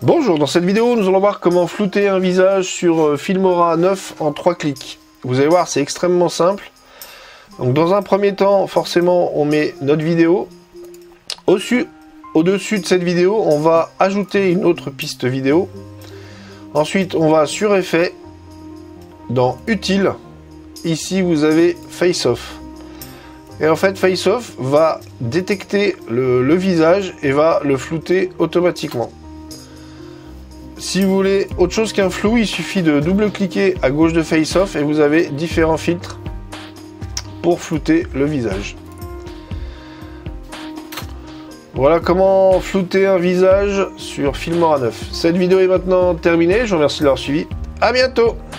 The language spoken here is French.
Bonjour, dans cette vidéo, nous allons voir comment flouter un visage sur Filmora 9 en 3 clics. Vous allez voir, c'est extrêmement simple. Donc dans un premier temps, forcément, on met notre vidéo. Au-dessus de cette vidéo, on va ajouter une autre piste vidéo. Ensuite, on va sur Effet, dans Utile. Ici, vous avez Face Off. Et en fait, Face Off va détecter le visage et va le flouter automatiquement. Si vous voulez autre chose qu'un flou, il suffit de double-cliquer à gauche de Face Off et vous avez différents filtres pour flouter le visage. Voilà comment flouter un visage sur Filmora 9. Cette vidéo est maintenant terminée, je vous remercie de l'avoir suivi. À bientôt!